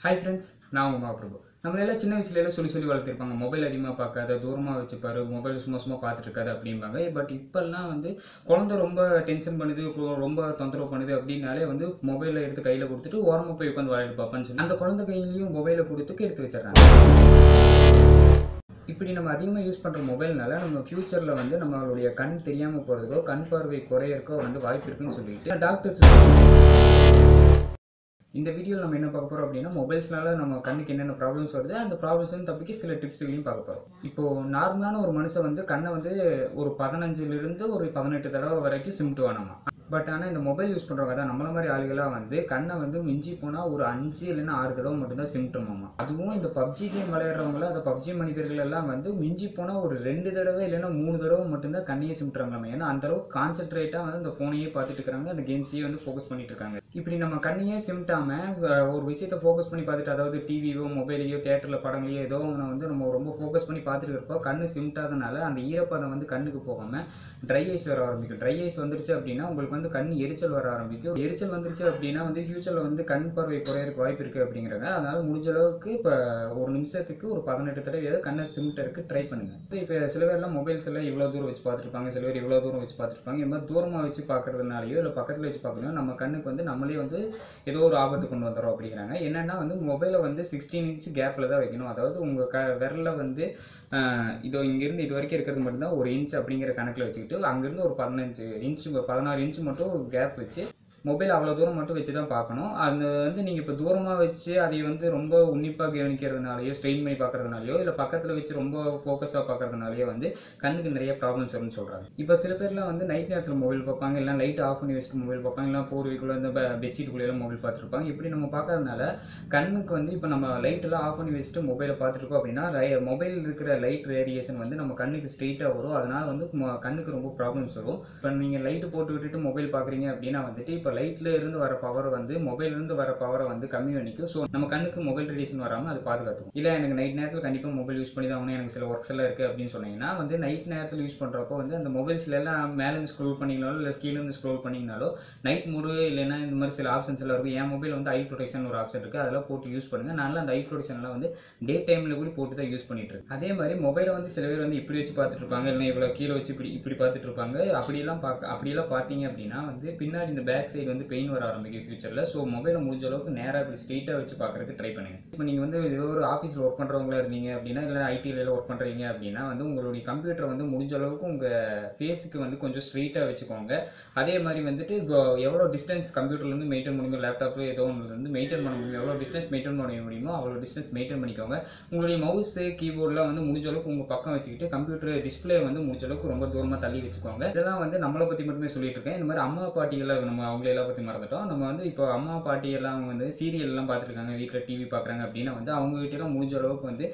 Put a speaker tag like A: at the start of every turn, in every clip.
A: Hi friends, நான் உங்கள் மாப்பிரபு. நம்மளெல்லாம் சின்ன வயசுலலாம் சொல்லி வளர்த்துருப்பாங்க. மொபைல் அதிகமாக பார்க்காத, தூரமாக வச்சுப்பாரு, மொபைல் சும்மா பார்த்துட்டு இருக்காது அப்படிம்பாங்க. பட் இப்போல்லாம் குழந்தை ரொம்ப டென்ஷன் பண்ணுது, ரொம்ப தொந்தரவு பண்ணுது அப்படின்னாலே மொபைலை எடுத்து கையில் கொடுத்துட்டு ஓரமாக போய் உட்காந்து விளையாட்டு பார்ப்பான்னு சொல்லி அந்த குழந்தை கையிலையும் மொபைலை கொடுத்துட்டு எடுத்து வச்சிடறாங்க. இப்படி நம்ம அதிகமாக யூஸ் பண்ணுற மொபைல்னால நம்ம ஃப்யூச்சரில் நம்மளுடைய கண் தெரியாமல் போகிறதுக்கோ கண் பார்வை குறையறக்கோ வாய்ப்பு இருக்குன்னு சொல்லிட்டு டாக்டர்ஸ் இந்த வீடியோவில் நம்ம என்ன பார்க்க போகிறோம் அப்படின்னா, மொபைல்ஸ்னால நம்ம கண்ணுக்கு என்னென்ன ப்ராப்ளம்ஸ் வருது, அந்த ப்ராப்ளம்ஸ் தப்பிக்க சில டிப்ஸ்களையும் பார்க்க போகிறோம். இப்போது நார்மலான ஒரு மனுஷன் கண்ணை ஒரு 15லிருந்து ஒரு 18 தடவை வரைக்கும் சிமிட்டு வேணாமா. பட் ஆனால் இந்த மொபைல் யூஸ் பண்ணுறவங்க தான் நம்மள மாதிரி ஆளுகளாக கண்ணை மிஞ்சி போனால் ஒரு 5 இல்லைன்னா 6 தடவை மட்டும்தான் சிமிட்டணுமாமா. அதுவும் இந்த பப்ஜி கேம் விளையாடுறவங்கள அந்த பப்ஜி மனிதர்கள் எல்லாம் மிஞ்சி போனால் ஒரு 2 தடவை இல்லைன்னா 3 தடவை மட்டும்தான் கண்ணையே சிமிட்டுறாங்களாமா. ஏன்னா அந்தளவுக்கு கான்சென்ட்ரேட்டாக அந்த ஃபோனையே பார்த்துட்டு இருக்கிறாங்க, அந்த கேம்ஸையே ஃபோக்கஸ் பண்ணிட்டு இருக்காங்க. இப்படி நம்ம கண்ணையே சிமிட்டாமல் ஒரு விஷயத்தை ஃபோக்கஸ் பண்ணி பார்த்துட்டு, அதாவது டிவியோ மொபைலையோ தேட்டரில் படங்களையோ ஏதோ ஒன்று நம்ம ரொம்ப ஃபோக்கஸ் பண்ணி பார்த்துட்டு இருப்போம். கண்ணு சிமிட்டாதனால அந்த ஈரப்பதம் கண்ணுக்கு போகாமல் ட்ரை ஐஸ் வர ஆரம்பிக்கும். ட்ரை ஐஸ் வந்துருச்சு அப்படின்னா உங்களுக்கு கண் எரிச்சல் வர ஆரம்பிக்கும். எரிச்சல் வந்துருச்சு அப்படின்னா ஃபியூச்சரில் கண் பார்வை குறையறதுக்கு வாய்ப்பு இருக்குது அப்படிங்கிறாங்க. அதனால் முடிஞ்ச அளவுக்கு இப்போ ஒரு நிமிஷத்துக்கு ஒரு 18 தடவையாவது கண்ணை சிமிட்டருக்கு ட்ரை பண்ணுங்கள். இப்போ சில பேர்லாம் மொபைல்ஸ் எல்லாம் இவ்வளோ தூரம் வச்சு பார்த்துருப்பாங்க, சில பேர் இவ்வளோ தூரம் வச்சு பார்த்துருப்பாங்க. இந்த மாதிரி தூரமாக வச்சு பார்க்கறதுனாலையோ இல்லை பக்கத்தில் வச்சு பார்க்கணும் நம்ம கண்ணுக்கு நம்மளே ஏதோ ஒரு ஆபத்து கொண்டு வந்துடும் அப்படிங்கிறாங்க. என்னென்னா மொபைலை 16 இன்ச் கேப்பில் தான் வைக்கணும். அதாவது உங்கள் விரலில் இதோ இங்கேருந்து இது வரைக்கும் இருக்கிறது மட்டும்தான் 1 இன்ச் அப்படிங்கிற கணக்கில் வச்சுக்கிட்டு, அங்கேருந்து ஒரு 15 இன்ச் 16 இன்ச் மட்டும் கேப் வச்சு மொபைல் அவ்வளோ தூரம் மட்டும் வச்சு தான் பார்க்கணும். அது நீங்கள் இப்போ தூரமாக வச்சு அதை ரொம்ப உன்னிப்பாக கவனிக்கிறதுனாலையோ ஸ்ட்ரெயின் பண்ணி பார்க்கறதுனாலையோ இல்லை பக்கத்தில் வச்சு ரொம்ப ஃபோக்கஸாக பார்க்கறதுனாலையோ கண்ணுக்கு நிறைய ப்ராப்ளம்ஸ் வரும்னு சொல்கிறாங்க. இப்போ சில பேர்லாம் நைட் நேரத்தில் மொபைல் பார்ப்பாங்க, இல்லை லைட் ஆஃப் பண்ணி வச்சுட்டு மொபைல் பார்ப்பாங்க, இல்லை போர்வைக்குள்ளே இந்த பெட்ஷீட்டுக்குள்ளேலாம் மொபைல் பார்த்துருப்பாங்க. இப்படி நம்ம பார்க்கறதுனால கண்ணுக்கு இப்போ நம்ம லைட்டெல்லாம் ஆஃப் பண்ணி வச்சுட்டு மொபைலை பார்த்துருக்கோம் அப்படின்னா மொபைல் இருக்கிற லைட் ரேடியேஷன் நம்ம கண்ணுக்கு ஸ்ட்ரெயிட்டாக வரும். அதனால் கண்ணுக்கு ரொம்ப ப்ராப்ளம்ஸ் வரும். இப்போ நீங்கள் லைட்டு போட்டு விட்டுட்டு மொபைல் பார்க்குறீங்க அப்படின்னா இப்போ லைட்ல இருந்து வர பவர் மொபைல்ல இருந்து வர பவரை கம்மி பண்ணிக்கும். ஸோ நம்ம கண்ணுக்கு மொபைல் ரேடியேஷன் வராமல் அது பாதுகாத்துக்கும். இல்லை எனக்கு நைட் நேரத்தில் கண்டிப்பாக மொபைல் யூஸ் பண்ணி தான் ஆகணும், எனக்கு சில ஒர்க்ஸ் எல்லாம் இருக்குது அப்படின்னு சொன்னீங்கன்னா நைட் நேரத்தில் யூஸ் பண்ணுறப்போ அந்த மொபைல்ஸ்ல எல்லாம் மேலேருந்து ஸ்க்ரோல் பண்ணிங்கனாலோ இல்லை கீழேருந்து ஸ்க்ரோல் பண்ணிங்கனாலோ நைட் மூடு இல்லைன்னா இந்த மாதிரி சில ஆப்ஷன்ஸ் எல்லாம் இருக்கும். என் மொபைல் ஐ ப்ரொடெக்ஷன் ஒரு ஆப்ஷன் இருக்குது, அதெல்லாம் போட்டு யூஸ் பண்ணுங்கள். நான் அந்த ஐ ப்ரொடெக்ஷன்லாம் டே டைமில் கூட போட்டு தான் யூஸ் பண்ணிட்டு இருக்கேன். அதே மாதிரி மொபைலை சில பேர் இப்படி வச்சு பார்த்துட்டு இருப்பாங்க, இல்லை இவ்வளோ கீழே வச்சு இப்படி பார்த்துட்டு இருப்பாங்க. அப்படியெல்லாம் பார்த்தீங்க அப்படின்னா பின்னாடி இந்த பேக் சைடு பெயின் வர ஆரம்பிக்கும் ஃபியூச்சரில். ஸோ மொபைலை முடிஞ்ச அளவுக்கு நேராக இப்படி ஸ்ட்ரெயிட்டாக வச்சு பார்க்குறதுக்கு ட்ரை பண்ணுங்கள். இப்போ நீங்கள் ஏதோ ஒரு ஆஃபீஸில் ஒர்க் பண்ணுறவங்களா இருந்தீங்க அப்படின்னா, இல்லை ஐடியில் ஒர்க் பண்ணுறீங்க அப்படின்னா உங்களுடைய கம்ப்யூட்டரை முடிஞ்ச அளவுக்கு உங்கள் ஃபேஸுக்கு கொஞ்சம் ஸ்ட்ரெயிட்டாக வச்சுக்கோங்க. அதே மாதிரி இப்போ எவ்வளோ டிஸ்டன்ஸ் கம்ப்யூட்டர்லேருந்து மெயின்டைன் முடியுமோ, லேப்டாப்பில் ஏதோ ஒன்று மெயின்டைன் பண்ண முடியுமோ, எவ்வளோ டிஸ்டன்ஸ் மெயின்டைன் பண்ண முடியுமோ அவ்வளோ டிஸ்டன்ஸ் மெயின்டைன் பண்ணிக்கோங்க. உங்களுடைய மவுஸு கீபோர்டெலாம் முடிஞ்ச அளவுக்கு உங்கள் பக்கம் வச்சுக்கிட்டு கம்ப்யூட்டர் டிஸ்பிளே முடிஞ்ச அளவுக்கு ரொம்ப தூரமாக தள்ளி வச்சுக்கோங்க. இதெல்லாம் நம்மளை பற்றி மட்டுமே சொல்லிட்டு இருக்கேன். இந்த மாதிரி அம்மா பாட்டிகளை நம்ம அவங்களெல்லாம் பற்றி மறந்துட்டோம். நம்ம இப்போ அம்மா பாட்டி எல்லாம் சீரியல் எல்லாம் பார்த்துருக்காங்க, வீட்டில் டிவி பார்க்குறாங்க அப்படின்னா அவங்க வீட்டிலாம் முடிஞ்ச அளவுக்கு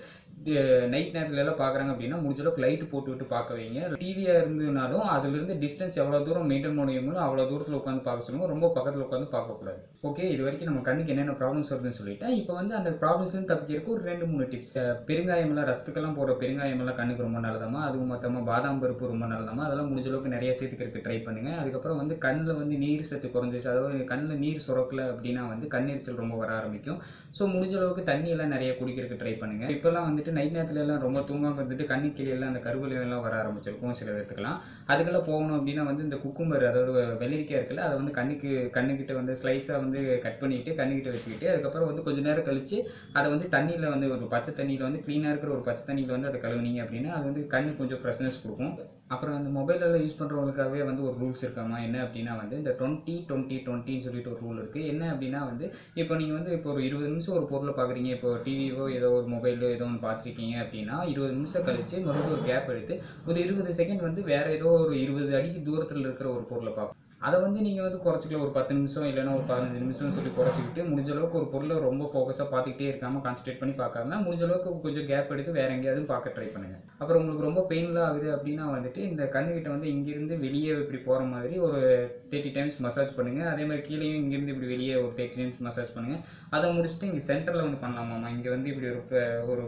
A: நைட் நேரத்துல எல்லாம் பார்க்குறாங்க அப்படின்னா முடிஞ்ச அளவுக்கு லைட்டு போட்டு விட்டு பார்க்க வைங்க. டிவியாக இருந்ததுனாலும் அதுலேருந்து டிஸ்டன்ஸ் எவ்வளோ தூரம் மெயின்டைன் பண்ண முடியுமோ அவ்வளோ தூரத்தில் உட்காந்து பார்க்க சொல்லுங்கள். ரொம்ப பக்கத்தில் உட்காந்து பார்க்கக்கூடாது. ஓகே, இது வரைக்கும் நம்ம கண்ணுக்கு என்னென்ன ப்ராப்ளம்ஸ் வருதுன்னு சொல்லிட்டேன். இப்போ அந்த ப்ராப்ளம்ஸ் தப்பிக்கிறதுக்கு ஒரு 2-3 டிப்ஸ். பெருங்காயமெல்லாம் ரசத்துக்கெல்லாம் போடுற பெருங்காயமெல்லாம் கண்ணுக்கு ரொம்ப நல்லதாமா. அதுவும் மொத்தமாக பாதாம் பருப்பு ரொம்ப நல்லதாமா. அதெல்லாம் முடிஞ்ச அளவுக்கு நிறைய சேர்த்துக்கிறதுக்கு ட்ரை பண்ணுங்கள். அதுக்கப்புறம் கண்ணில் நீர் சத்து குறைஞ்சிச்சு, அதாவது கண்ணில் நீர் சுரக்கல அப்படின்னா கண்ணெரிச்சல் ரொம்ப வர ஆரம்பிக்கும். ஸோ முடிஞ்ச அளவுக்கு தண்ணியெல்லாம் நிறைய குடிக்கிறதுக்கு ட்ரை பண்ணுங்கள். இப்போல்லாம் நைட் நேரத்துல எல்லாம் ரொம்ப தூங்காமல் கண்ணு கீழெல்லாம் அந்த கருவலையெல்லாம் வர ஆரம்பிச்சிருக்கும் சில பேர்த்துக்கெல்லாம். அதுக்கெல்லாம் போகணும் அப்படின்னா இந்த குக்கும்பர், அதாவது வெள்ளரிக்காய் இருக்குல்ல, அதை கண்ணுக்கிட்ட ஸ்லைஸாக கட் பண்ணிவிட்டு கண்ணுக்கிட்ட வச்சுக்கிட்டு அதுக்கப்புறம் கொஞ்சம் நேரம் கழிச்சு அதை தண்ணியில் ஒரு பச்சை தண்ணியில் க்ளீனாக இருக்கிற ஒரு பச்சை தண்ணியில் அதை கழுவுனீங்க அப்படின்னா அது கண்ணு கொஞ்சம் ஃப்ரெஷ்னஸ் கொடுக்கும். அப்புறம் அந்த மொபைலெல்லாம் யூஸ் பண்ணுறவங்களுக்காகவே ஒரு ரூல்ஸ் இருக்காமா. என்ன அப்படின்னா இந்த 20-20-20 சொல்லிட்டு ஒரு ரூல் இருக்குது. என்ன அப்படின்னா இப்போ நீங்கள் இப்போ ஒரு 20 நிமிஷம் ஒரு பொருளை பார்க்குறீங்க, இப்போ டிவியோ ஏதோ ஒரு மொபைலோ ஏதோ ஒன்று பார்த்துருக்கீங்க அப்படின்னா 20 நிமிஷம் கழிச்சு மறுபடியும் ஒரு கேப் எடுத்து ஒரு 20 செகண்ட் வேறு ஏதோ ஒரு 20 அடிக்கு தூரத்தில் இருக்கிற ஒரு பொருளை பார்க்கணும். அதை நீங்கள் குறைச்சிக்கலாம். ஒரு 10 நிமிஷம் இல்லைன்னா ஒரு 15 நிமிஷம்னு சொல்லி குறைச்சிக்கிட்டு முடிஞ்ச அளவுக்கு ஒரு பொருளை ரொம்ப ஃபோக்கஸாக பார்த்துக்கிட்டே இருக்காமல் கான்சன்ட்ரேட் பண்ணி பார்க்காம முடிஞ்ச அளவுக்கு கொஞ்சம் கேப் எடுத்து வேறு எங்கேயாவது பார்க்க ட்ரை பண்ணுங்கள். அப்புறம் உங்களுக்கு ரொம்ப பெயின்லாம் ஆகுது அப்படின்னா இந்த கண்ணுக்கிட்ட இங்கேருந்து வெளியே இப்படி போகிற மாதிரி ஒரு 30 டைம்ஸ் மசாஜ் பண்ணுங்கள். அதே மாதிரி கீழேயும் இங்கேருந்து இப்படி வெளியே ஒரு 30 டைம்ஸ் மசாஜ் பண்ணுங்கள். அதை முடிச்சுட்டு இங்கே சென்டரில் பண்ணலாமாம்மா. இங்கே இப்படி ஒரு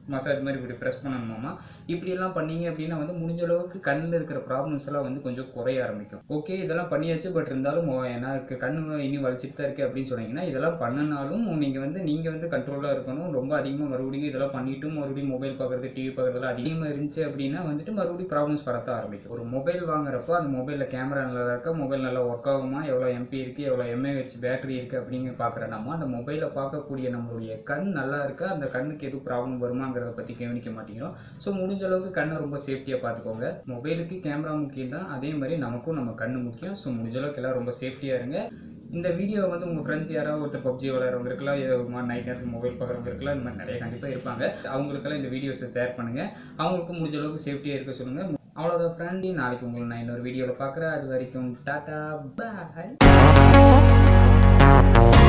A: மசாஜ் மாதிரி இப்படி ப்ரெஸ் பண்ணணுமாமா. இப்படியெல்லாம் பண்ணீங்க அப்படின்னா வந்து முடிஞ்ச அளவுக்கு கண்ணில் இருக்கிற ப்ராப்ளம்ஸ் எல்லாம் வந்து கொஞ்சம் குறைய ஆரம்பிக்கும். ஓகே இதெல்லாம் பண்ணியாச்சு, பட் இருந்தாலும் எனக்கு கண்ணு இனி வலிச்சிட்டு தான் இருக்குது அப்படின்னு சொன்னீங்கன்னா, இதெல்லாம் பண்ணினாலும் நீங்கள் வந்து கண்ட்ரோலாக இருக்கணும். ரொம்ப அதிகமாக மறுபடியும் இதெல்லாம் பண்ணிவிட்டு மறுபடியும் மொபைல் பார்க்குறது, டிவி பார்க்குறதுலாம் அதிகமாக இருந்துச்சு அப்படின்னா வந்துட்டு மறுபடியும் ப்ராப்ளம்ஸ் வரத்தான் ஆரம்பிக்கும். ஒரு மொபைல் வாங்குறப்போ அந்த மொபைலில் கேமரா நல்லா இருக்கா, மொபைல் நல்லா ஒர்க் ஆகுமா, எவ்வளோ எம்பி இருக்குது, எவ்வளோ எம்ஏஹெச் பேட்டரி இருக்குது அப்படிங்க பார்க்குற நம்ம அந்த மொபைலை பார்க்கக்கூடிய நம்மளுடைய கண் நல்லா இருக்கா, அந்த கண்ணுக்கு எதுவும் ப்ராப்ளம் வருமாங்கிறத பற்றி கவனிக்க மாட்டேங்கிறோம். ஸோ முடிஞ்ச அளவுக்கு கண்ணை ரொம்ப சேஃப்டியாக பார்த்துக்கோங்க. மொபைலுக்கு கேமரா முக்கியம் தான், அதே மாதிரி நமக்கும் நம்ம கண்ணு முக்கியம். ஸோ முடிஞ்ச அளவுக்கு எல்லாம் ரொம்ப சேஃப்டியாக இருங்க. இந்த வீடியோ வந்து உங்கள் ஃப்ரெண்ட்ஸ் யாராவது ஒருத்தர் பப்ஜி விளையாடுறவங்க இருக்கலாம், ஏதோ நைட் நேரத்தில் மொபைல் பார்க்குறவங்க இருக்கலாம், இந்த மாதிரி நிறைய கண்டிப்பாக இருப்பாங்க. அவங்களுக்கெல்லாம் இந்த வீடியோஸை ஷேர் பண்ணுங்கள். அவங்களுக்கும் முடிஞ்ச அளவுக்கு சேஃப்டியாக இருக்க சொல்லுங்கள். அவ்வளோதான் ஃப்ரெண்ட்ஸ், நாளைக்கு உங்களை நான் இன்னொரு வீடியோவில் பார்க்குறேன். அது வரைக்கும் டாட்டா பாய்.